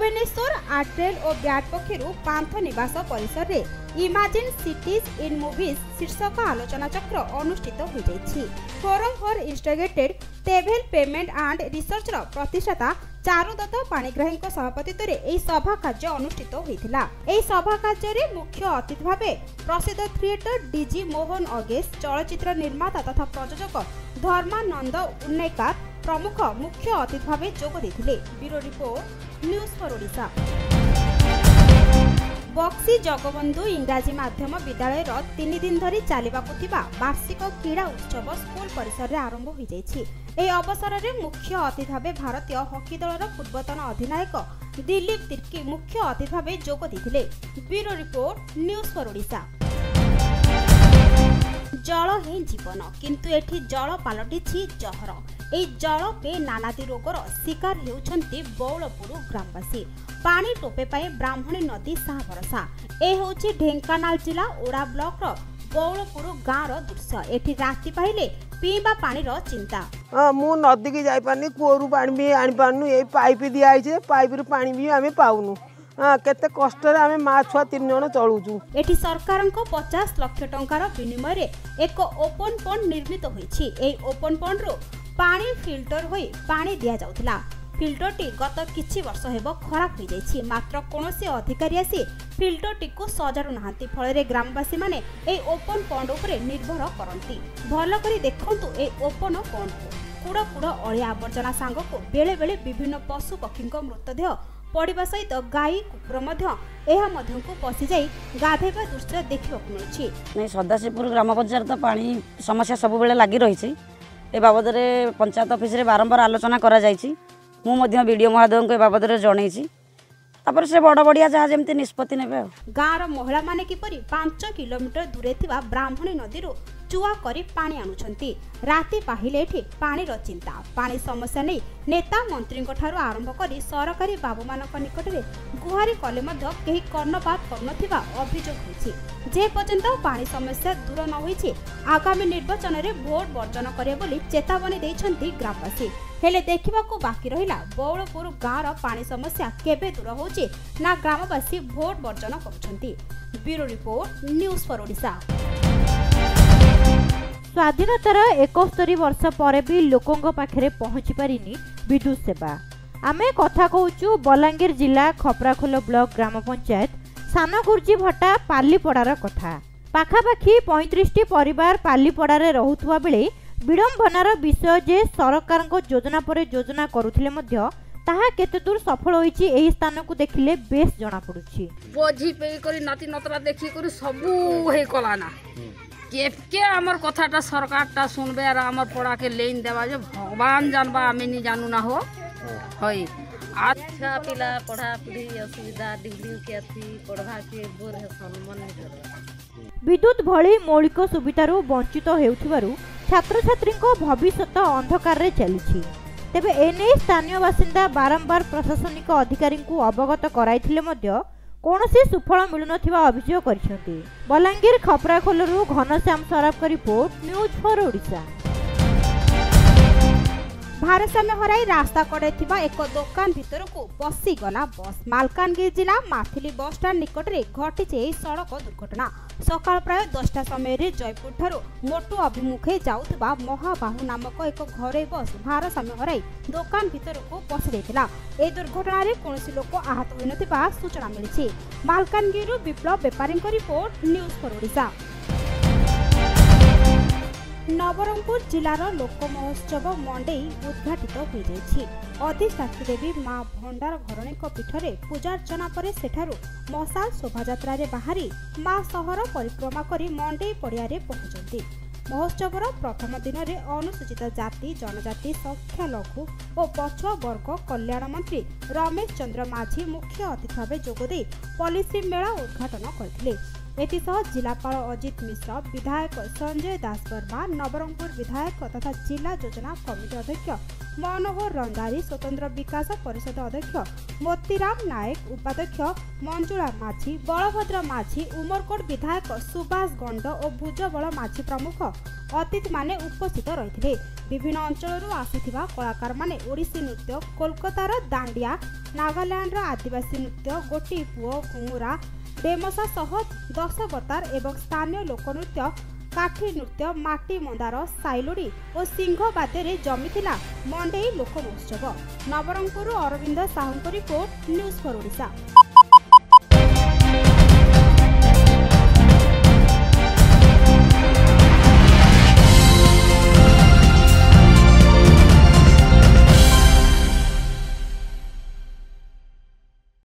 भुवनेश्वर आर्ट्रेल और ब्याट पक्षरु पांथ निवास परिसर रे इमेजिन सिटीज इन मूवीज शीर्षक आलोचना चक्र अनुष्ठित हो जाइछि। Forum for instigated travel payment and research रो प्रतिष्ठाता चारुदत्त पाणिग्राही सभापतित्व में सभा कार्य अनुष्ठित होता। यह सभा कार्य मुख्य अतिथि भाव प्रसिद्ध थिएटर डीजी मोहन अगेश, चलचित्र निर्माता तथा प्रयोजक धर्मानंद उन्नेकार प्रमुख मुख्य अतिथि भाव जोग देथिले। Bureau report, news for Odisha. Baxi Jagabandhu इंग्राजी माध्यम विद्यालय 3 दिन धरी चलवाक वार्षिक क्रीड़ा उत्सव स्कूल परिसर में आरंभ हो जाइछि। एही अवसर में मुख्य अतिथि भाव भारतीय हॉकी दलर पूर्वतन अधिनायक दिलीप तिर्की मुख्य अतिथि भाव जोग देथिले। Bureau report, news for Odisha. जल ही जीवन, किंतु एठी जल पलटिछि जहर। ए जल पे नानादी रोगर शिकार हेउछन्ति बौलपुर ग्रामवासी। पानी टोपे पाए ब्राह्मणी नदी साहा भरसा। ए होछि ढेंकानाल जिला ओडा ब्लॉक रो बौलपुर गाँव रो दृश्य। एठी राति पाइले पीबा पानी रो चिंता। मु नदी की जाई पानी, कुओरु पानी भी आनी पानु। ए पाइप दिया आइछे, पाइप रो पानी भी आमे पाउनु। केते कष्ट रे आमे मा छुआ 3 जण चलुचु। एठी सरकार को 50 लाख टंकार विनिमय रे एक ओपन पॉन्ड निर्मित होईछि। ए ओपन पॉन्ड रो पानी फिल्टर होई पानी दिया जाउथला। फिल्टरटी गत किछि वर्ष हेबो खराब हो जाइछि। मात्र कोनोसी अधिकारी आसी फिल्टरटी को सजाडु नाहांती। फल ग्रामवासी माने ए ओपन पॉन्ड उपरे निर्भर करंती। भल करी देखंतु ए ओपन पॉन्ड को कुड़ कुड़ अळिया आवर्जना सांग को बेले बेले विभिन्न पशु पक्षी मृतदेह पड़िबा सहित गाई कुकुर को पशि जाई गाधेबा दृश्य देखा मिलुछि। नहीं, सदाशिवपुर ग्राम पंचायत तो पानी समस्या सब बेले लगी रही। ए बाबद रे पंचायत ऑफिस रे बारंबार आलोचना करा जायछि। मु मध्य वीडियो महादेव को बाबद रे जणैछि। तापर से बड़ बड़िया जहाँ जमती निष्पत्ति नेबे। गाँव महिला माने किपरि 5 किलोमीटर दूरे थिबा ब्राह्मणी नदी रो चुआ करी पानी आनुछंती। राति पाहिले एठी पानी रो चिंता। पानी समस्या नहीं नेता मंत्री ठारू आरंभ करी सरकारी बाबू मानक निकट रे गुहारी कले मध्य केही कर्णपात करनथिबा अभियोग होइछि। जे पर्यंत पानी समस्या दूर न होइछि आगामी निर्वाचन रे भोट वर्जन करे बोली चेतावनी दैछंती ग्रामवासी। हेले देखिबाकू बाकी रहिला बौलपुर गाँव पानी समस्या केबे दूर होउछि ना ग्रामवासी भोट वर्जन करुछंती। Bureau report, news for Odisha. स्वाधीनतार 71 वर्ष पर भी लोकों पाखे पहुँची पारिनी विद्युत सेवा। आमे कथा कहूचु बलांगीर जिला खपराखोल ब्लॉक ग्राम पंचायत सानगुर्जी भट्टा पालीपड़ार कथा। पाखापाखी 35टी परिवार पालीपड़ारे रहुथुवा बेले विडंबनार विषय जे सरकार योजना पर योजना करुथिले मध्य ताहा केते दूर सफल होईची एही स्थान को देखिले बेस जना पड़ुछि। बोझी पे करी नाती नतरा देखि करी सबू हे कलाना के हमर कथाटा सरकारटा सुनबे आर हमर पड़ा के लेन देवा जे भगवान जानबा आमे नि जानू ना हो होई। अच्छा पिला पढ़ा पढ़ी असुविधा डिग्री के थी पढ़ा के बोर है सम्मान नहीं। विद्युत भली मौलिक सुविधारू वंचित हेउथिबारू छात्र छात्री भविष्य अंधकार रे चलीछि। तेबे एने स्थानीय बासिंदा बारंबार प्रशासनिक अधिकारी को अवगत कराइथिले मध्य कौनसी सुफल मिलुनथिबा अभियोग करिसेंती। बलांगीर खपराखोलरू घनश्याम सराफ का रिपोर्ट, न्यूज फॉर ओडिशा। भारसाम्य हराई रास्ता कड़े थिबा एक दुकान भितर को बसी गला बस। मालकानगिरी जिला माथिली बस स्टैंड निकट रे घटिছে सड़क दुर्घटना। सकाळ प्राय 10टा समय रे जयपुर ठारू मोटू अभिमुखे जाउथबा महाबाहु नामक एक घरे बस भारसाम्य हराई दुकान भितर को पसि जायतिला। ए दुर्घटना रे कोनोसी लोक आहत होइनथिबा सूचना मिलिछि। मालकानगिरी विप्लव व्यापारी को report, news for Odisha. Nabarangpur जिलार लोक महोत्सव मंडे उद्घाटित हो जाइछि। अधिष्ठात्री देवी मां भंडार घरणी पीठरे पूजार्चना पर सेठारु मशाल शोभायात्रा रे बाहरी मां सहर परिक्रमा करी मंडे पड़िया रे पहुंचती। महोत्सवर प्रथम दिन में अनुसूचित जाति जनजाति संख्यालघु और पछुआ वर्ग कल्याण मंत्री रमेश चंद्र माझी मुख्य अतिथि भाव जोगदे पॉलिसी मेला उद्घाटन करथिले। एथिसह जिलापाल अजित मिश्र, विधायक संजय दास वर्मा, नवरंगपुर विधायक तथा जिला योजना कमिटी अध्यक्ष मनोहर रंगारी, स्वतंत्र विकास परिषद अध्यक्ष मोतीराम नायक, उपाध्यक्ष मंजुला माझी, बलभद्र माझी, उमरकोट विधायक सुभाष गंड और भुजबल माझी प्रमुख अतिथि माने उपस्थित रही। विभिन्न अंचल आसुथिबा कलाकार माने ओडिसी नृत्य, कोलकातार दांडिया, नागालैंड आदिवासी नृत्य, गोटी पुओ, घुमुरा, डेमसा सह दशवतार एवं स्थानीय लोकनृत्य, काठी नृत्य, माटी मंदार, साइलोडी और सिंह बाद्य जमीथिला मंडेई लोक महोत्सव। Nabarangpur Arvind Sahu report, news for Odisha.